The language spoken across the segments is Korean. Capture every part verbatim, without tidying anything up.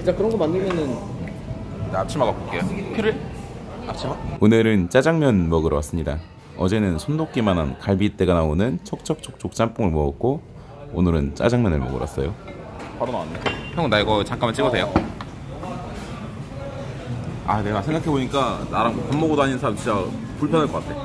진짜 그런 거 만들면은 나 앞치마 갖고 올게요. 필요해? 앞치마? 오늘은 짜장면 먹으러 왔습니다. 어제는 손놓기만한 갈비대가 나오는 촉촉촉촉 짬뽕을 먹었고 오늘은 짜장면을 먹으러 왔어요. 바로 나왔네. 형 나 이거 잠깐만 찍어도 돼요? 아 내가 생각해보니까 나랑 밥 먹고 다니는 사람 진짜 불편할 것 같아.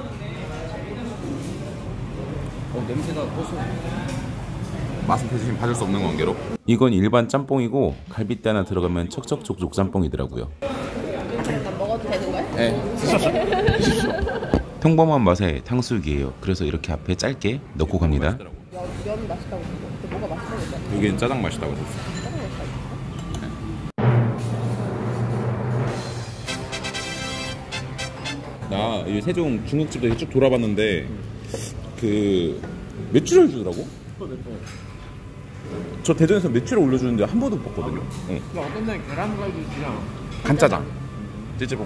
어 냄새가 고소. 맛은 대신 봐줄 수 없는 관계로. 이건 일반 짬뽕이고 갈비대 하나 들어가면 척척촉촉 짬뽕이더라고요. 난 먹어도 되는 거야? 네. 드십시오. 드십시오. 평범한 맛의 탕수육이에요. 그래서 이렇게 앞에 짧게 넣고 갑니다. 면, 면 맛있다고 그러고 근데 뭐가 맛있다고 여기는 짜장 맛이다고 그랬어. 짜장 맛있다고 나 이 세종 중국집도 쭉 돌아봤는데 그 메추리알 주더라고. 저 대전에서 메추리알 올려주는데 한 번도 못 봤거든요. 응. 나 어떤 날에 계란갈비 주잖아. 간짜장. 찌찌봉.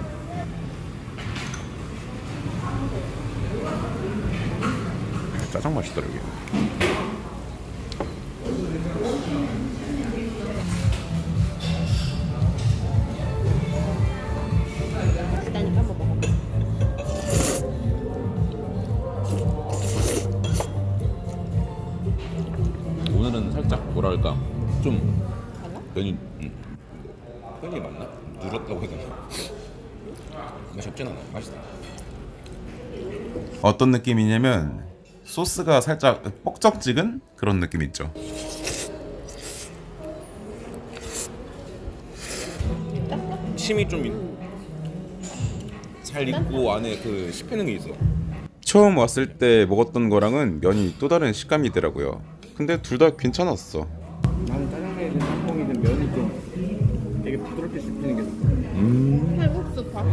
짜장 맛있더라 여기. 맛있다니까 한번 먹어. 오늘은 살짝 뭐랄까 좀 달라? 면이 음, 편이 맞나? 누렇다고 해야 되나? 맛이 없진 않아. 맛있다. 어떤 느낌이냐면 소스가 살짝 뻑적지근 그런 느낌 있죠. 침이 좀 잘 익고 안에 그 씹히는 게 있어. 처음 왔을 때 먹었던 거랑은 면이 또 다른 식감이더라고요. 근데 둘 다 괜찮았어. 나는 짜장면이든 짬뽕이든 면이 좀 되게 부드럽게 씹히는 게 좋아. 음. 칼국수 파.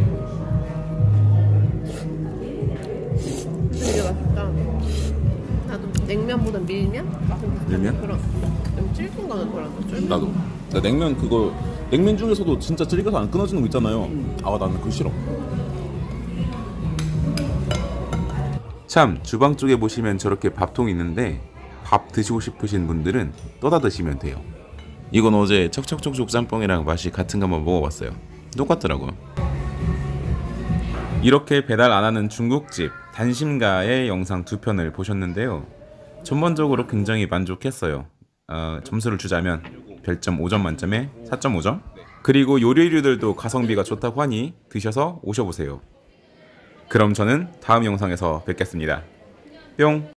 근데 이게 맛있다. 나도 냉면보다 밀면? 맛은 비슷한 밀면? 그런 좀 질긴 거는 별로 안 좋아. 나도. 나 냉면 그거 냉면 중에서도 진짜 질겨서 안 끊어지는 거 있잖아요. 음. 아 나는 그거 싫어. 참 주방 쪽에 보시면 저렇게 밥통이 있는데 밥 드시고 싶으신 분들은 떠다 드시면 돼요. 이건 어제 척척촉촉 짬뽕이랑 맛이 같은 거 한번 먹어봤어요. 똑같더라고요. 이렇게 배달 안 하는 중국집 단심가의 영상 두 편을 보셨는데요. 전반적으로 굉장히 만족했어요. 어, 점수를 주자면 별점 오 점 만점에 사 점 오 점. 그리고 요리류들도 가성비가 좋다고 하니 드셔서 오셔보세요. 그럼 저는 다음 영상에서 뵙겠습니다. 뿅!